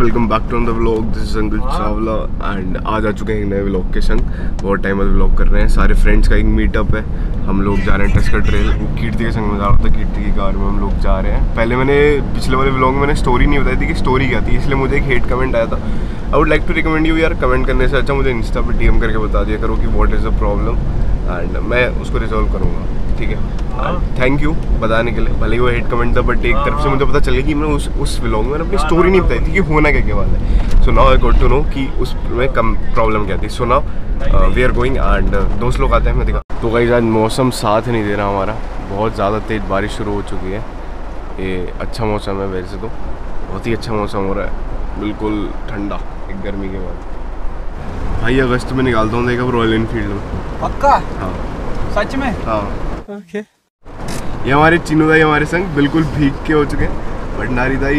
Welcome back to the vlog. This is Ankit Chawla and आज आ चुके हैं एक नए व्लॉग के संग। बहुत टाइम बाद व्लॉग कर रहे हैं। सारे फ्रेंड्स का एक मीटअप है। हम लोग जा रहे हैं टस्कर ट्रेल। वो कीर्ति के संग में जा रहा था, कीर्ति की कार में हम लोग जा रहे हैं। पहले मैंने पिछले वाले व्लॉग में मैंने स्टोरी नहीं बताई थी कि स्टोरी क्या थी, इसलिए मुझे एक हेट कमेंट आया था। I would like to recommend you यार, कमेंट करने से अच्छा मुझे इंस्टा पर DM करके बता दिया करो कि what is the problem and मैं उसको रिजॉल्व करूँगा, ठीक है। थैंक यू बताने के लिए। भले ही वो हेट कमेंट था बट एक तरफ से मुझे पता चल गया कि मैं उस व्लॉग में अपनी स्टोरी नहीं बताई थी कि होना क्या वाला है। So now I got to know कि उसमें कम प्रॉब्लम क्या थी। So now we are going and दोस्त लोग आते हैं, मैं दिखा। तो गाइस आज मौसम साथ नहीं दे रहा हमारा, बहुत ज़्यादा तेज़ बारिश शुरू हो चुकी है। ये अच्छा मौसम है, वैसे तो बहुत ही अच्छा मौसम हो रहा है, बिल्कुल ठंडा एक गर्मी के बाद। भाई अगस्त में निकालता हूँ देखा रॉयल एनफील्ड में। पक्का? हाँ सच में? हाँ ओके। ये हमारे चिनू दाई हमारे संग बिल्कुल भीग के हो चुके हैं। भंडारी दाई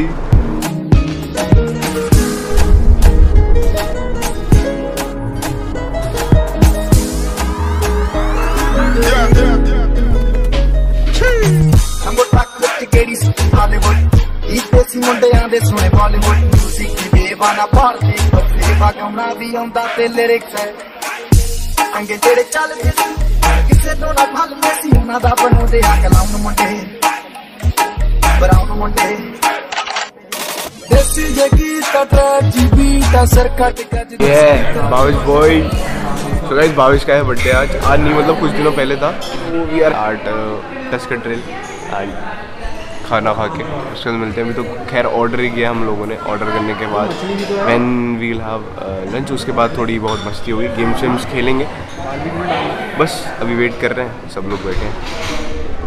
Bhavish boy. So guys Bhavish का है बर्थडे आज नहीं मतलब कुछ दिनों पहले था। We are at Tusker Trail and खाना खा के उसके बाद मिलते हैं। अभी तो खैर ऑर्डर ही किया हम लोगों ने। ऑर्डर करने के बाद व्हेन वील हैव लंच, उसके बाद थोड़ी बहुत मस्ती होगी, गेम्स वेम्स खेलेंगे। बस अभी वेट कर रहे हैं, सब लोग बैठे हैं।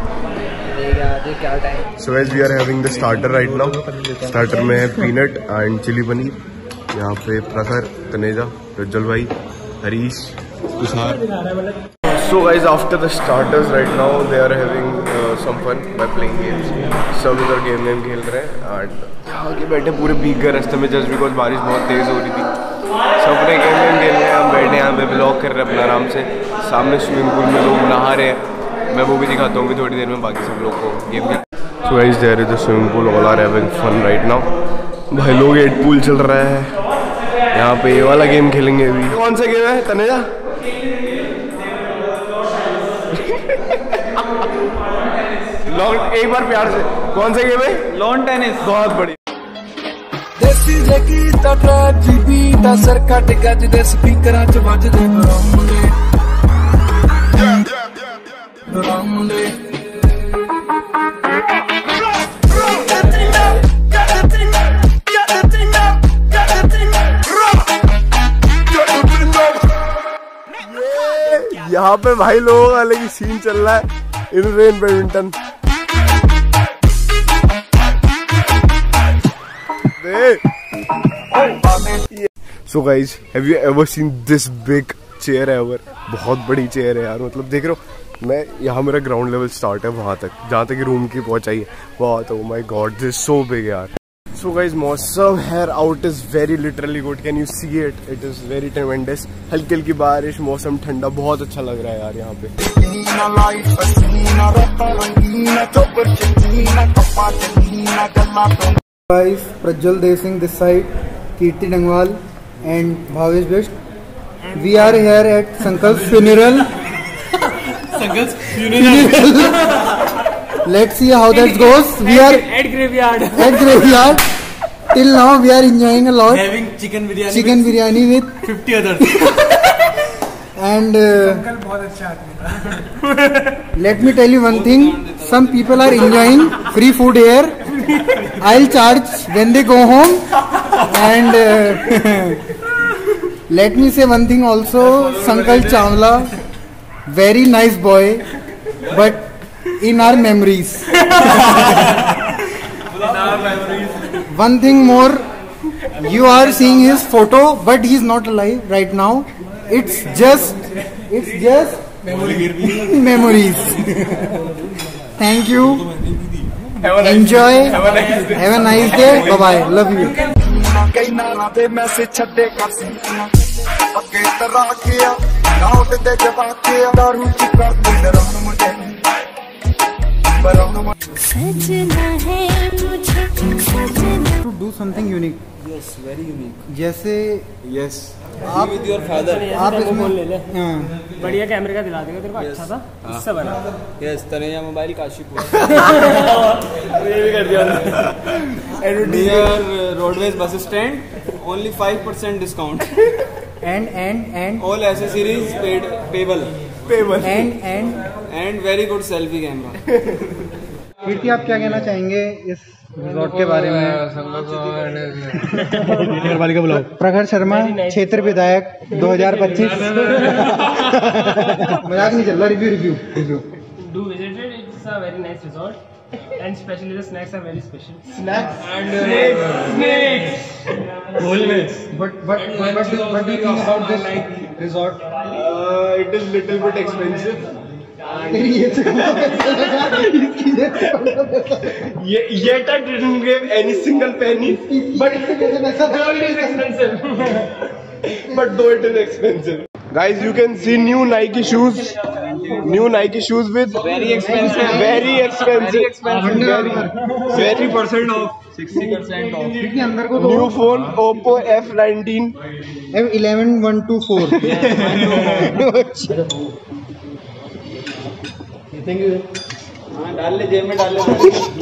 So guys we are having the starter right now. Starter में है पीनट एंड चिली पनीर। यहाँ पे प्रखर, तनेजा, रज्जल भाई, Harish, Tushar. So guys, after the starters right now they are having some fun by playing games. सब उधर गेम खेल रहे हैं और आगे बैठे पूरे भीग गए रास्ते में जस्ट बिकॉज बारिश बहुत तेज़ हो रही थी। सब ने गेम खेल रहे हैं, हम बैठे यहाँ पे ब्लॉग कर रहे हैं अपना आराम से। सामने स्विमिंग पूल में लोग नहा रहे हैं, मैं वो भी दिखाता हूँ थोड़ी देर में बाकी सब लोग को game. So guys, there is the swimming pool, all are having fun right now. भाई लोग 8 पूल चल रहा है यहाँ पे। ये वाला गेम खेलेंगे अभी। कौन सा गेम है तनेजा? लॉन, एक बार प्यार से, कौन सा गेम है? Lawn tennis. बहुत बड़ी। यहाँ पे भाई लोगों का अलग ही सीन चल रहा है in rain badminton. So guys, have you ever seen this big chair ever? बहुत बड़ी चेयर है यार, मतलब देख रहे हो मैं यहाँ, मेरा ग्राउंड लेवल स्टार्ट है वहाँ तक, जहाँ तक रूम की पहुँचाई है वहाँ तक। Oh my God, this is so big यार। So guys, मौसम here out is very literally good. Can you see it? It is very tremendous. हल्की हल्की बारिश, मौसम ठंडा, बहुत अच्छा लग रहा है यार यहाँ पे। Guys, Prajwal Desing this side, Kirti Dangwal and Bhavesh Best. We are here at Sankalp's funeral. Sankalp's funeral. Let's see how that goes. We are at graveyard. At graveyard. Till now we are enjoying a lot. Having chicken biryani. Chicken biryani with 50 others. And बहुत अच्छा आदमी। let me tell you one thing. Some people are enjoying free food here. I'll charge when they go home. And let me say one thing also. Sankal Chawla, very nice boy, but in our memories. One thing more, you are seeing his photo, but he's not alive right now. It's just memories. Thank you. Enjoy. Have a nice day. Bye bye. Love you. To do something unique. Yes, very unique. जैसे yes आप With your father. आप इसमें ले ले हाँ, बढ़िया कैमरे का दिला देगा तेरे को अच्छा था इससे बना Yes, तनेजा मोबाइल काशीपुर. ये भी कर दिया Near Roadways bus stand, only 5% discount. and All accessories paid payable. And very good selfie camera. कीर्ति आप क्या कहना चाहेंगे इस रिजॉर्ट के बारे में? प्रखर शर्मा, क्षेत्र विधायक 2025. मजाक नहीं चल रहा. Review Do visit it. It's a very nice resort, and especially the snacks are very special. snacks. And snakes. But what do you think about this resort? It is little bit expensive. तेरी ये से कम पैसा लगा, इसकी ये से कम पैसा. Yet I didn't give any single penny, but इससे कैसे पैसा लगा? It is expensive. but though it is expensive. Guys, you can see new Nike shoes. New Nike shoes with Very expensive. Very expensive. Very percent off. 60% off. कीर्ति अंदर को तो new phone Oppo F19. F11124. हाँ, डाल ले जेब में डाल ले.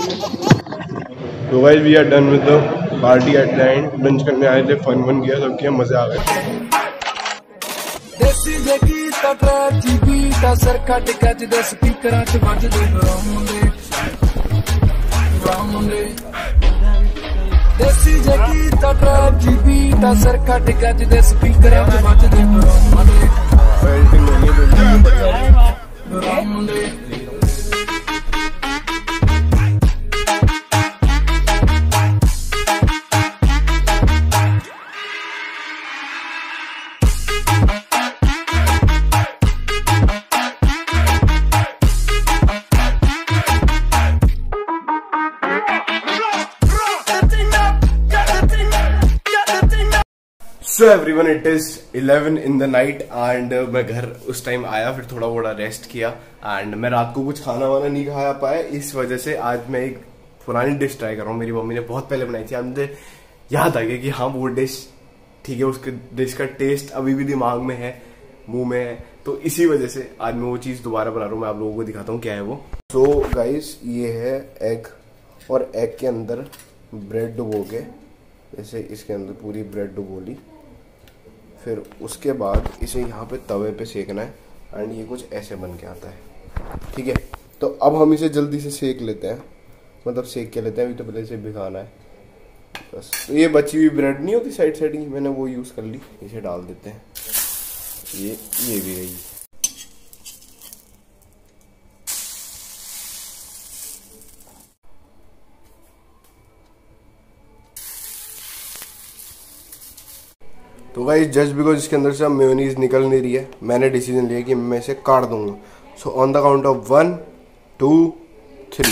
So guys, we are done with the party at the end. Lunch करने आए थे, fun किया, सब किया, मजे आ गए. देसी जगी तटरा जीबी ता सर कट कच दे स्पीकरां च ਵੱਜਦੇ ਡਰਾਮੇ देसी जगी तटरा जीबी ता सर कट कच दे स्पीकरां च ਵੱਜਦੇ ਡਰਾਮੇ So everyone, it is 11 in the night and मैं घर उस टाइम आया, फिर थोड़ा बड़ा रेस्ट किया एंड मैं रात को कुछ खाना वाना नहीं खाया पाया. इस वजह से आज मैं एक पुरानी डिश ट्राई कर रहा हूँ. मेरी मम्मी ने बहुत पहले बनाई थी, आज मुझे याद आ गया कि हाँ वो डिश ठीक है, उसके डिश का टेस्ट अभी भी दिमाग में है, मुंह में है, तो इसी वजह से आज मैं वो चीज़ दोबारा बना रहा हूँ. मैं आप लोगों को दिखाता हूँ क्या है वो. सो गाइस, ये है एग और एग के अंदर ब्रेड डुबो के, जैसे इसके अंदर पूरी ब्रेड डुबो ली, फिर उसके बाद इसे यहाँ पे तवे पे सेकना है एंड ये कुछ ऐसे बन के आता है. ठीक है, तो अब हम इसे जल्दी से सेक लेते हैं, मतलब सेक के लेते हैं. अभी तो पहले इसे भिगाना है बस. तो ये बची हुई ब्रेड नहीं होती साइड साइड की, मैंने वो यूज़ कर ली. इसे डाल देते हैं. ये भी गई. तो गाइस, जस्ट बिकॉज इसके अंदर से अब मेयोनीज निकल नहीं रही है, मैंने डिसीजन लिया कि मैं इसे काट दूंगा. So on the count of 1 2 3.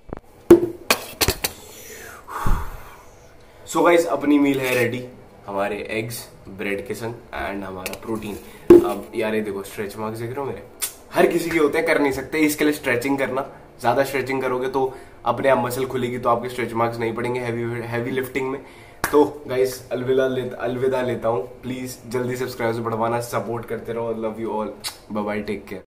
So guys, अपनी मील है रेडी. हमारे एग्स ब्रेड के संग एंड हमारा प्रोटीन. अब यार ये देखो, स्ट्रेच मार्क्स देख रहे हो मेरे, हर किसी के होते हैं, कर नहीं सकते. इसके लिए स्ट्रेचिंग करना, ज्यादा स्ट्रेचिंग करोगे तो अपने आप मसल खुलेगी, तो आपके स्ट्रेच मार्क्स नहीं पड़ेंगे हैवी लिफ्टिंग में. तो गाइस, अलविदा लेता हूँ. प्लीज जल्दी सब्सक्राइब बढ़वाना, सपोर्ट करते रहो. Love you all, bye bye, take care.